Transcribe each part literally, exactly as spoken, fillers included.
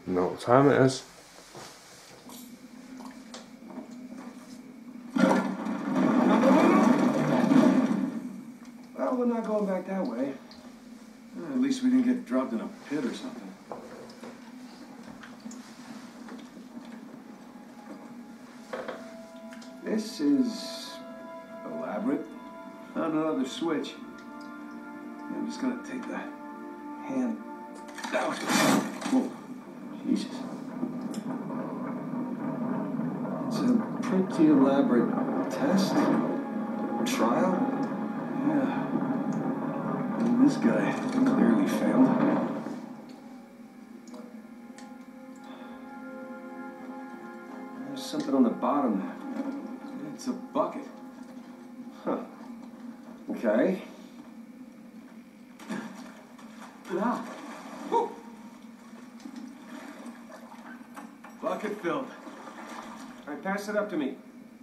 know what time it is. Well, we're not going back that way. Well, at least we didn't get dropped in a pit or something. This is elaborate. Found another switch. I'm just gonna take the hand out. Whoa, Jesus. It's a pretty elaborate test. Trial? Yeah. And this guy clearly failed. There's something on the bottom there. It's a bucket. Huh. Okay. Ah. Woo. Bucket filled. All right, pass it up to me.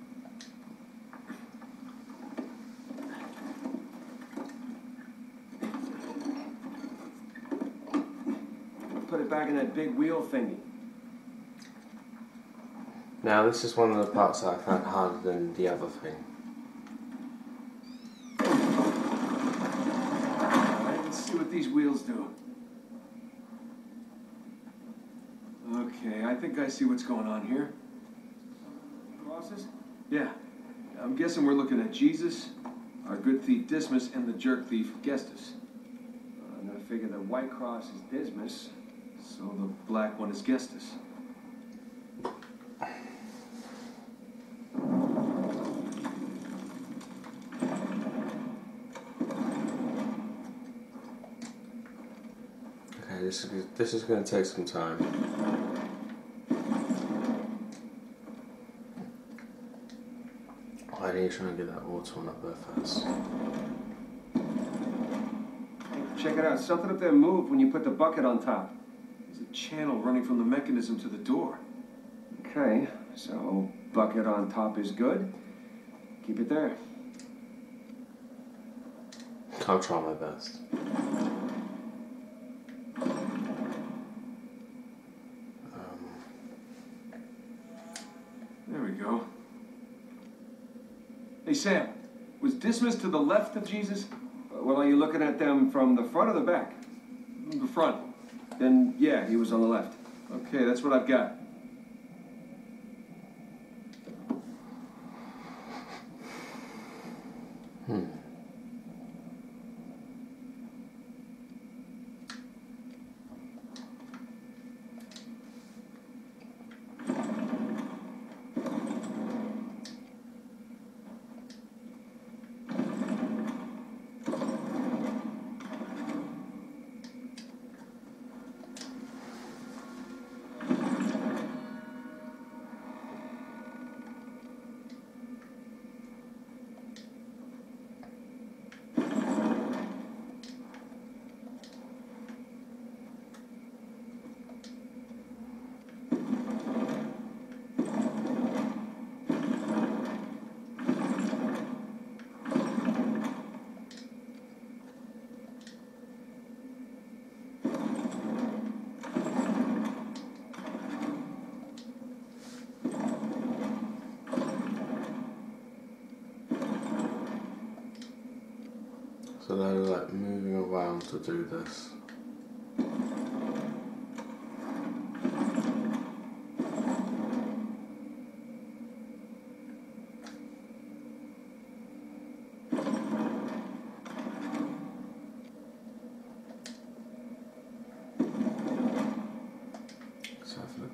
Put it back in that big wheel thingy. Now this is one of the parts that I found harder than the other thing. Alright, let's see what these wheels do. Okay, I think I see what's going on here. Crosses? Yeah. I'm guessing we're looking at Jesus, our good thief Dismas, and the jerk thief Gestas. I'm gonna figure the white cross is Dismas, so the black one is Gestas. Okay, this is this is going to take some time. I need to try and get that water one up there first. Hey, check it out. Something up there moved when you put the bucket on top. There's a channel running from the mechanism to the door. Okay, so bucket on top is good. Keep it there. I'll try my best. Um, there we go. Hey, Sam, was Dismas to the left of Jesus? Uh, well, are you looking at them from the front or the back? The front. Then, yeah, he was on the left. Okay, that's what I've got. hmm. So they're like moving around to do this. Let's have a look.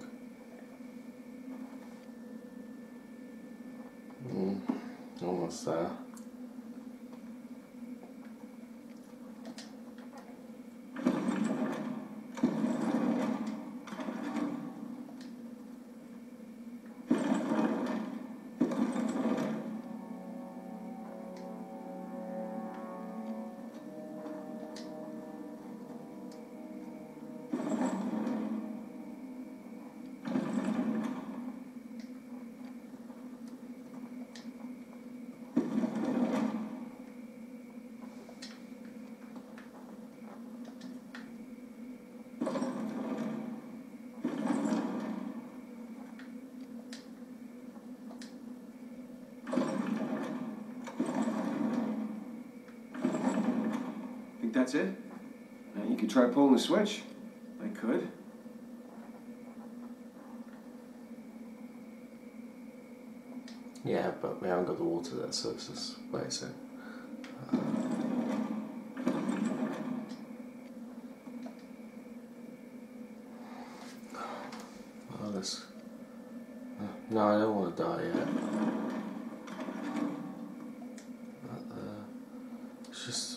Mm, almost there. that's it? Now, you could try pulling the switch. I could. Yeah, but we haven't got the water there, so it's just wait a sec. Uh, oh, this. Uh, no, I don't want to die yet. Uh, it's just.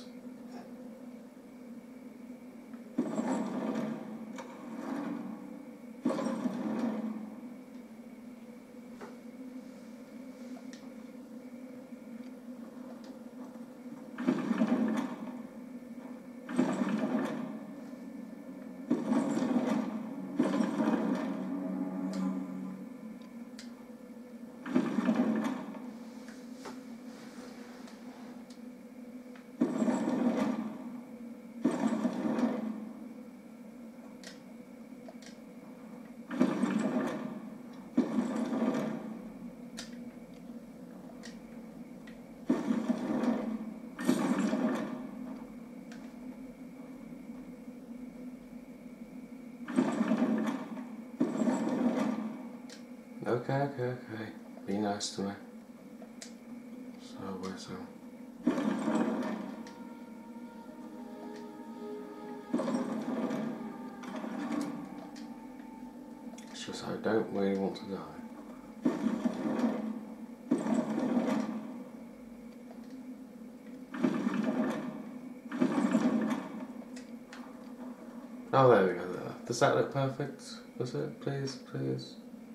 Okay, okay, okay. Be nice to me. So, where's him? It's just I don't really want to die. Oh, there we go. There. Does that look perfect? Does it? Please, please.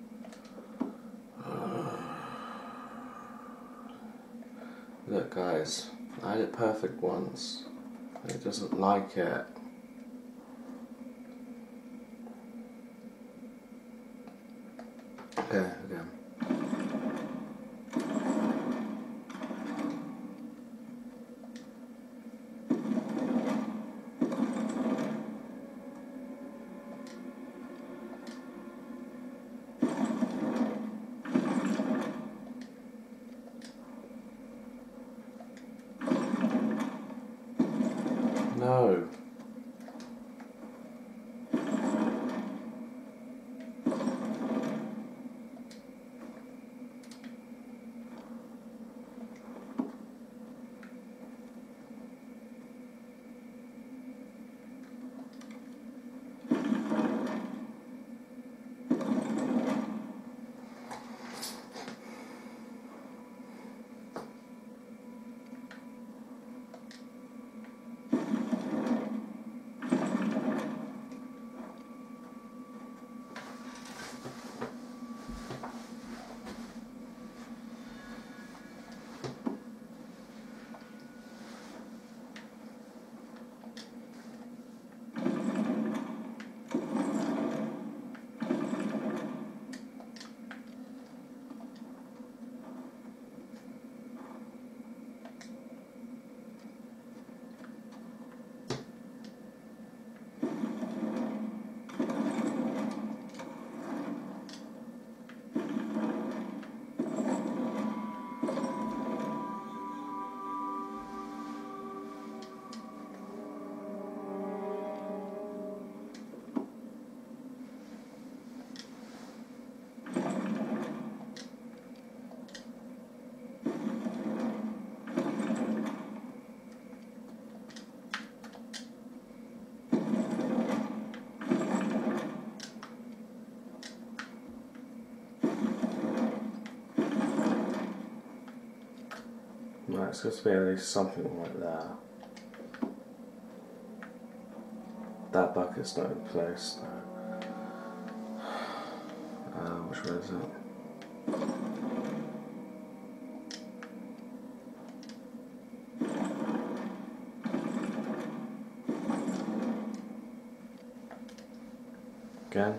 Look, guys, I had it perfect once. It doesn't like it. Okay, again. No. Right, it's got to be at least something like that. That bucket's not in place though. Uh, which way is it? Again?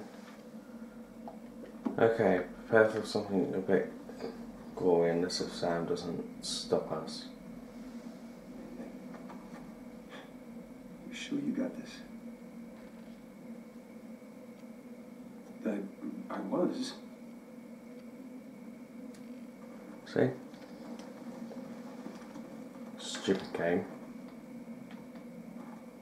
Okay, prepare for something a bit gory unless if Sam doesn't stop us. You sure you got this? I, I was. See? Stupid game.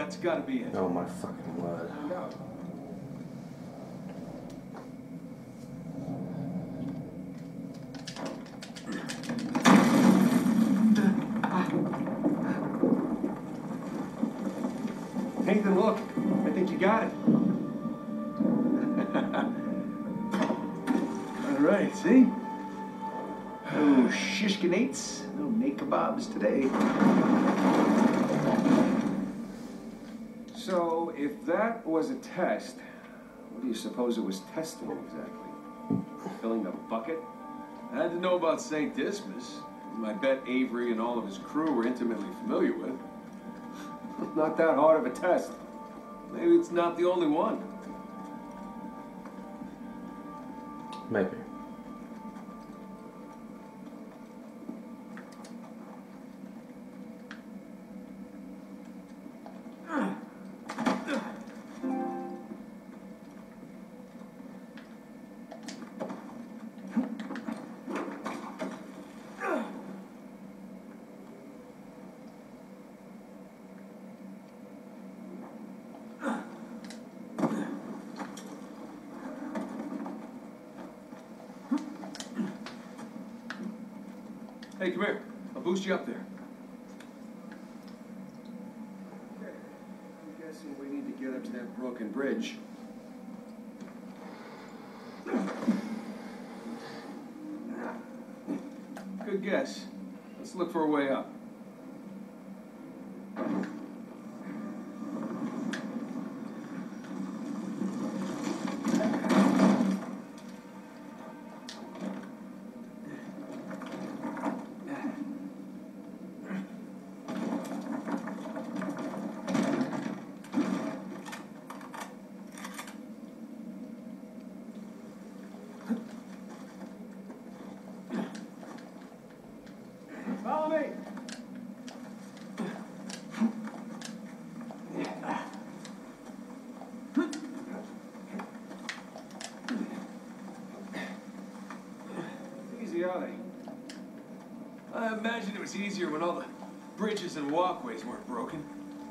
That's gotta be it. Oh my fucking word. No. Nathan, look. I think you got it. All right, see? No shishkinates, no nate kebabs today. So, if that was a test, what do you suppose it was testing exactly? Filling the bucket? I had to know about Saint Dismas. I bet Avery and all of his crew were intimately familiar with. Not that hard of a test. Maybe it's not the only one. Maybe. Hey, come here. I'll boost you up there. Okay. I'm guessing we need to get up to that broken bridge. Good guess. Let's look for a way up. Follow me. Easy, are they? I imagine it was easier when all the bridges and walkways weren't broken.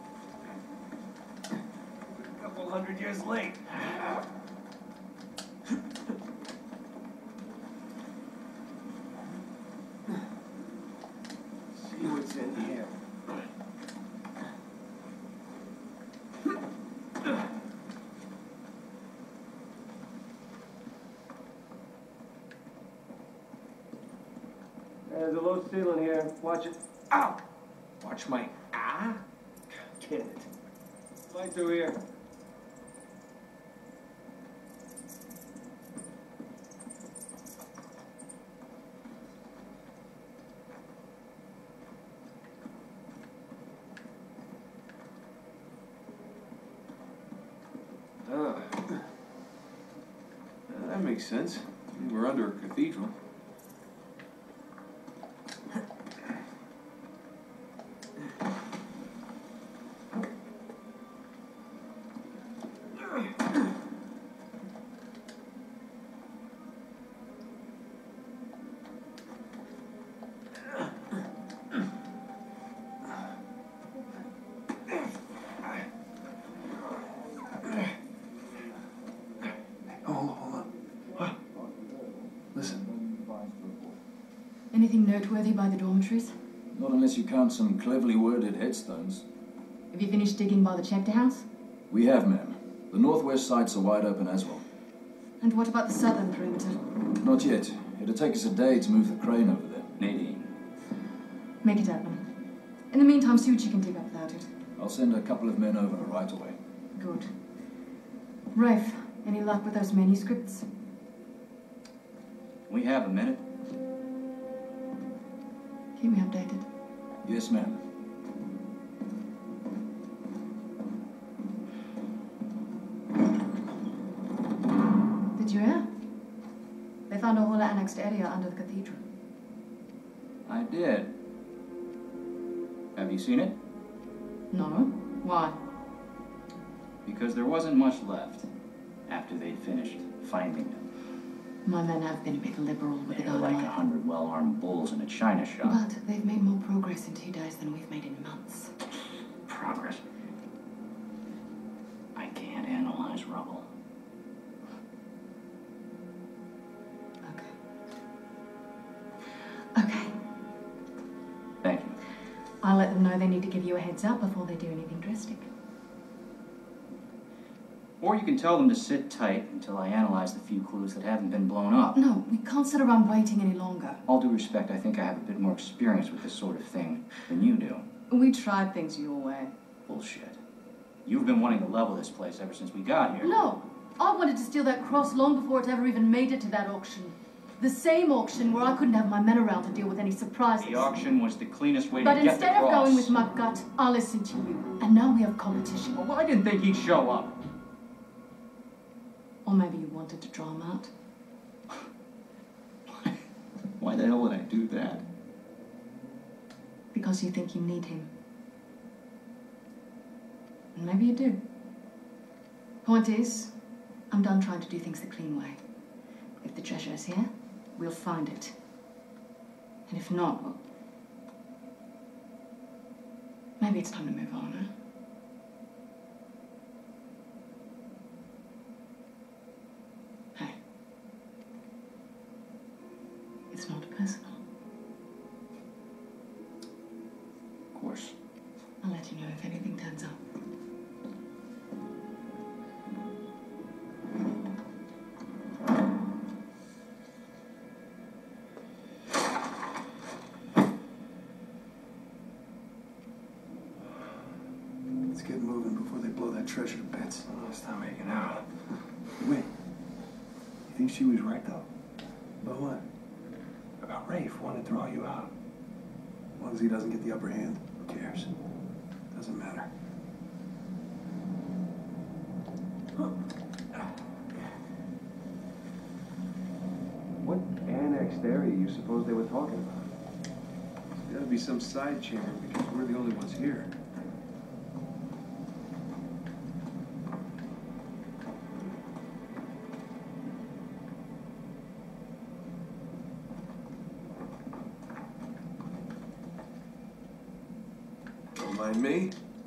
A couple hundred years late. See what's in here. There's a low ceiling here. Watch it. Ow! Watch my ah. Get it. Light through here. Ah. That makes sense. We're under a cathedral. Anything noteworthy by the dormitories? Not unless you count some cleverly worded headstones. Have you finished digging by the chapter house? We have, ma'am. The northwest sites are wide open as well. And what about the southern perimeter? Not yet. It'll take us a day to move the crane over there. Nadine. Make it happen. In the meantime, see what you can dig up without it. I'll send a couple of men over right away. Good. Rafe, any luck with those manuscripts? We have a minute. Keep me updated. Yes, ma'am. Did you hear? They found a whole annexed area under the cathedral. I did. Have you seen it? No? Why? Because there wasn't much left after they'd finished finding them. My men have been a bit liberal with the They were like a dynamite. hundred well-armed bulls in a china shop. But they've made more progress in two days than we've made in months. Progress. organized rubble. Okay. Okay. Thank you. I'll let them know they need to give you a heads up before they do anything drastic. Or you can tell them to sit tight until I analyze the few clues that haven't been blown up. No, we can't sit around waiting any longer. All due respect, I think I have a bit more experience with this sort of thing than you do. We tried things your way. Bullshit. You've been wanting to level this place ever since we got here. No, I wanted to steal that cross long before it ever even made it to that auction. The same auction where I couldn't have my men around to deal with any surprises. The auction was the cleanest way But to get the instead cross. of going with my gut, I listened to you. And now we have competition. Well, I didn't think he'd show up. Or maybe you wanted to draw him out. Why the hell would I do that? Because you think you need him. And maybe you do. Point is, I'm done trying to do things the clean way. If the treasure is here, we'll find it. And if not, well, maybe it's time to move on, huh? Hey. It's not personal. Of course. I'll let you know if anything turns up. Let's get moving before they blow that treasure to bits. Let's stop making out. Wait. You think she was right, though? About what? About Rafe wanting to draw you out. As long as he doesn't get the upper hand, who cares? Doesn't matter. What annexed area you suppose they were talking about? There's gotta be some side chamber because we're the only ones here. Don't mind me.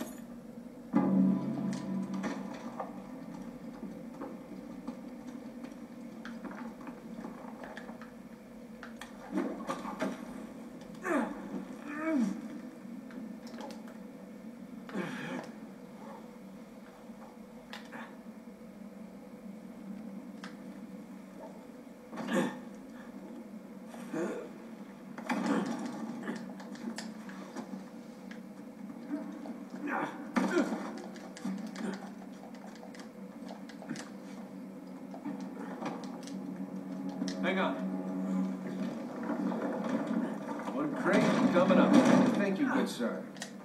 Hang on. One crate coming up. Thank you, good sir.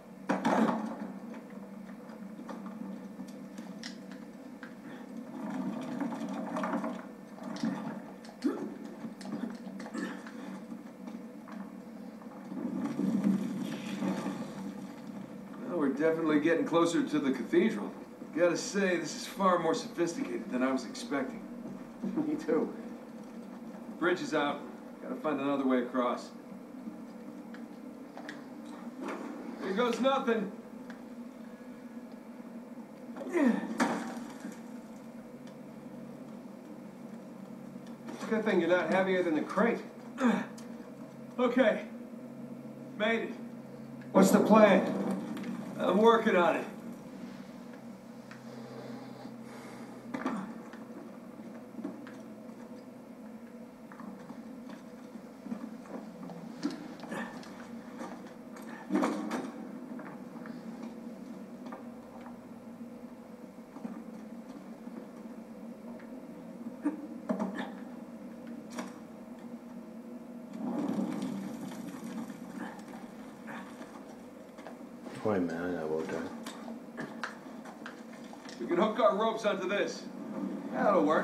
Well, we're definitely getting closer to the cathedral. Gotta say, this is far more sophisticated than I was expecting. Me too. Bridge is out. Gotta find another way across. Here goes nothing. Good thing you're not heavier than the crate. Okay. Made it. What's the plan? I'm working on it. Wait a minute, I will do. We can hook our ropes onto this. That'll work.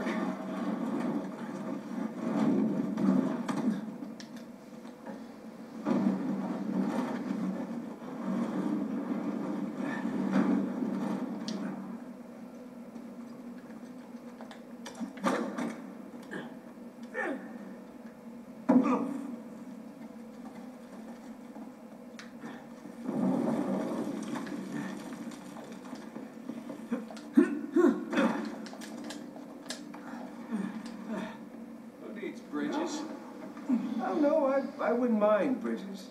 wouldn't mind, Bridges.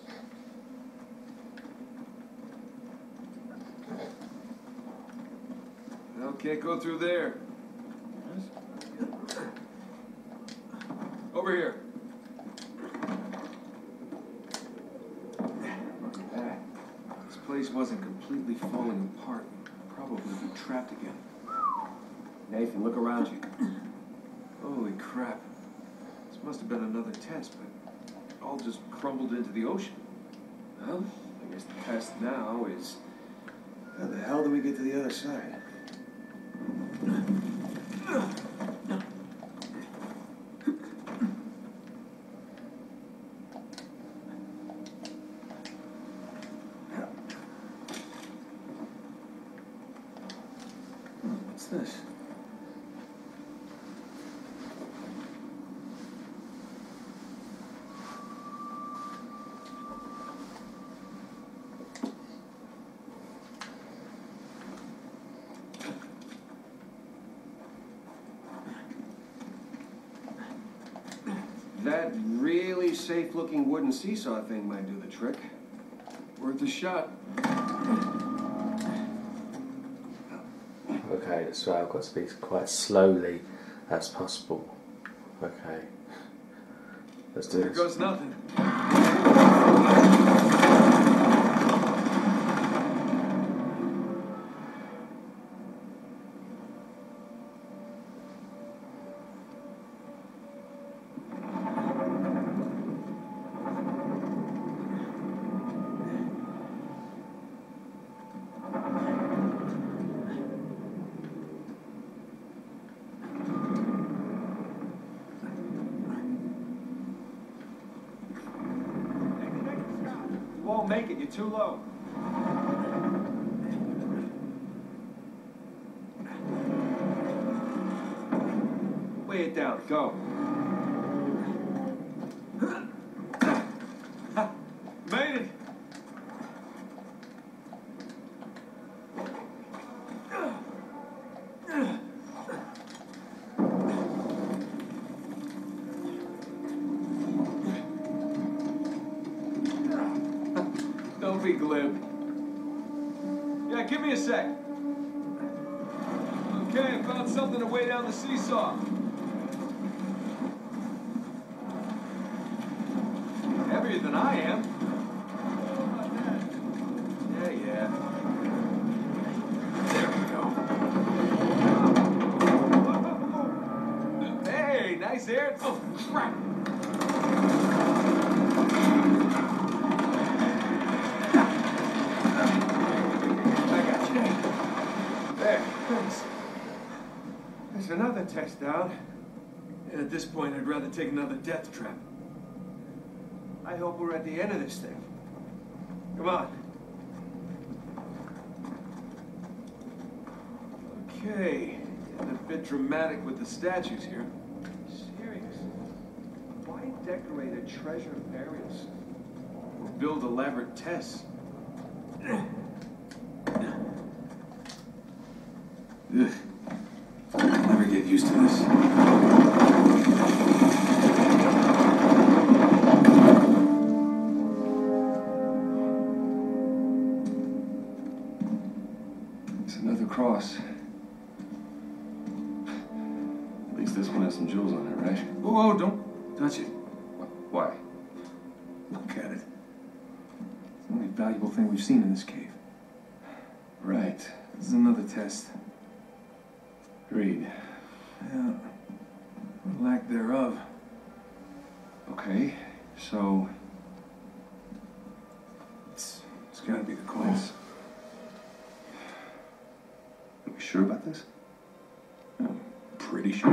No, can't go through there. Over here. Look at that. This place wasn't completely falling apart. We'd probably be trapped again. Nathan, look around you. Holy crap. This must have been another test, but it all just crumbled into the ocean. Well, I guess the test now is, how the hell do we get to the other side? What's this? That really safe-looking wooden seesaw thing might do the trick. Worth a shot. Okay, so I've got to speak quite slowly as possible. Okay. Let's do There this. goes nothing. You won't make it, you're too low. Weigh it down, go. Made it! Don't be glib. Yeah, give me a sec. Okay, I found something to weigh down the seesaw. Heavier than I am. Yeah, yeah. There we go. Hey, nice air. Oh, crap. There's another test down. And at this point, I'd rather take another death trap. I hope we're at the end of this thing. Come on. Okay. Getting a bit dramatic with the statues here. Serious. Why decorate a treasure burial site? Or build elaborate tests? Ugh. I'll never get used to this. It's another cross. At least this one has some jewels on it, right? Whoa, whoa, don't touch it. Why? Look at it. It's the only valuable thing we've seen in this cave. Right. This is another test. Agreed. Yeah. Or lack thereof. Okay, so It's, it's gotta be the coins. are we sure about this? I'm pretty sure.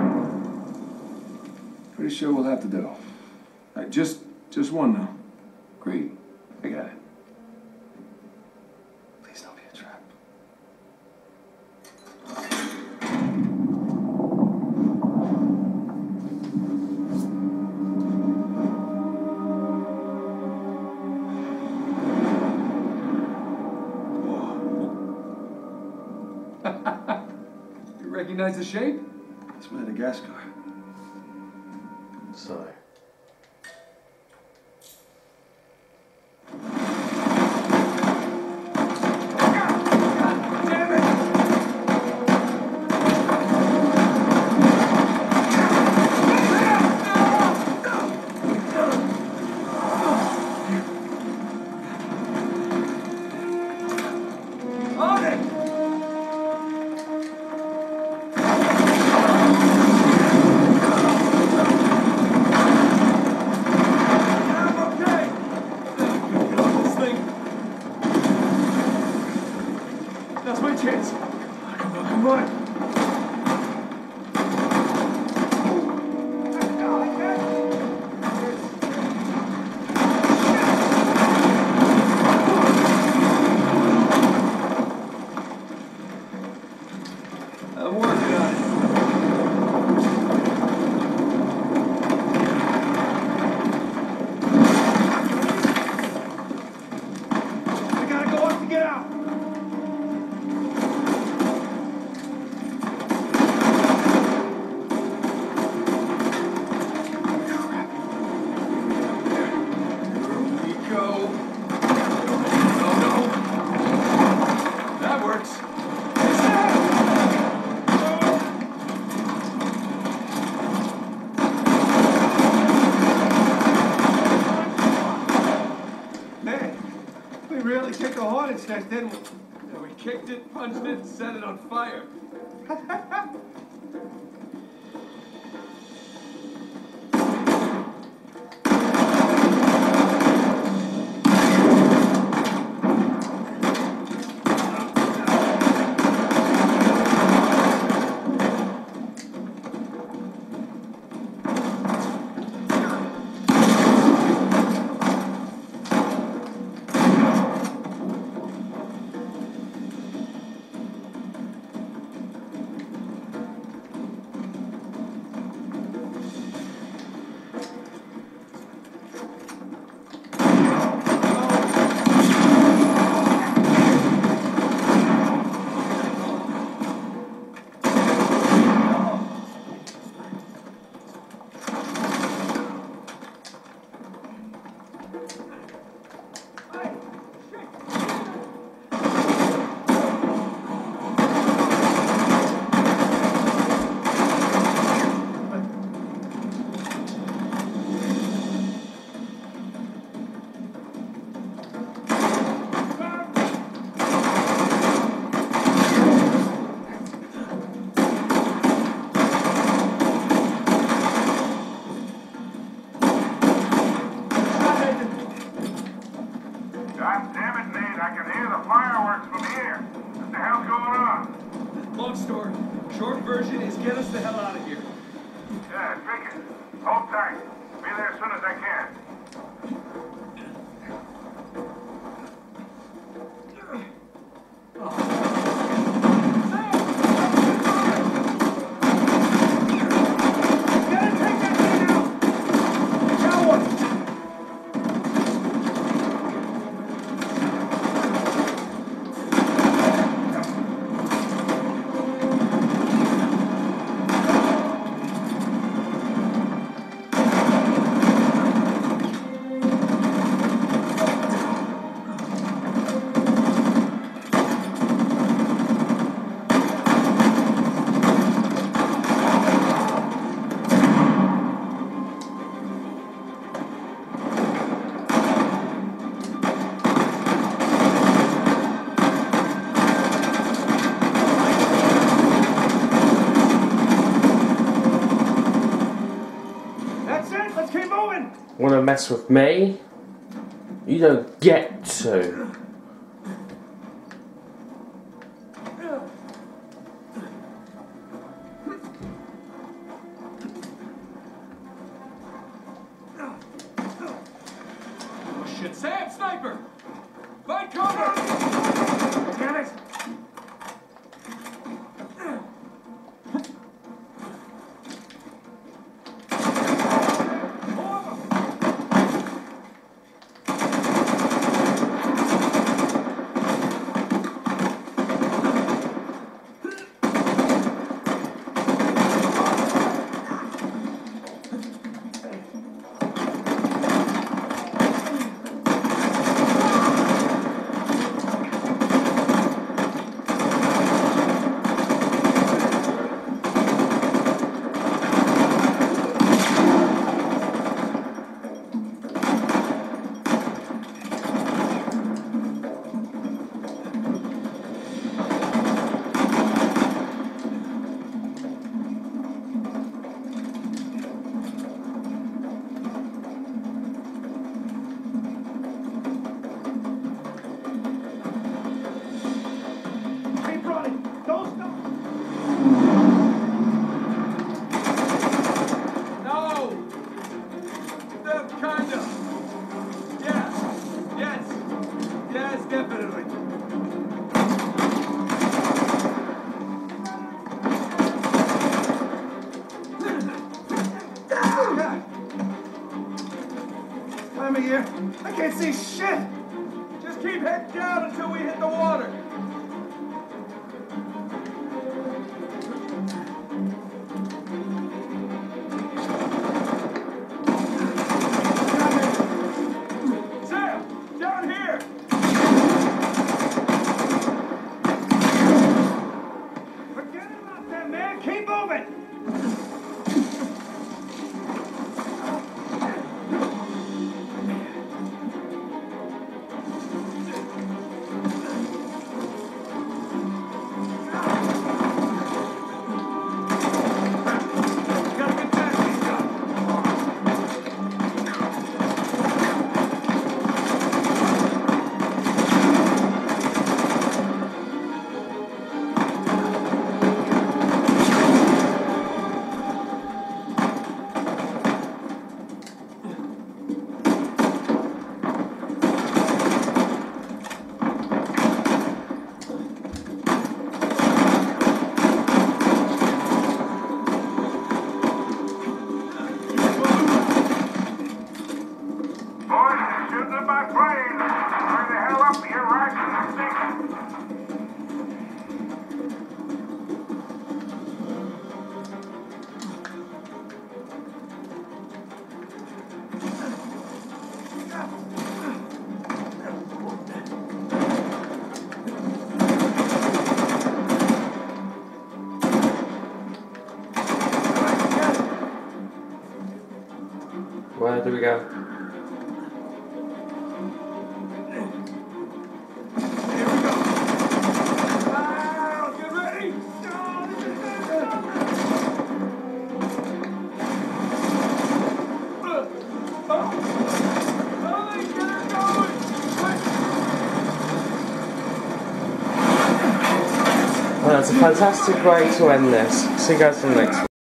Pretty sure we'll have to do. Uh, just, just one now. Agreed. I got it. Please don't be a trap. You recognize the shape? It's Madagascar. So, accidentally take the haunted nest, didn't we? Yeah, we kicked it, punched it, and set it on fire. God damn it, Nate, I can hear the fireworks from here. What the hell's going on? Long story. Short version is get us the hell out of here. Yeah, figured. Hold tight. Be there as soon as I can. Want to mess with me? You don't get to. Oh shit, Sam, sniper! Find cover! Damn it! Time of year. I can't see shit. Just keep heading down until we hit the water. Sam, down here. Forget about that, man. Keep moving. Captains of my plane! Hurry the hell up, your rations are sinking! Where do we go? Well, that's a fantastic way to end this. See you guys in the next one.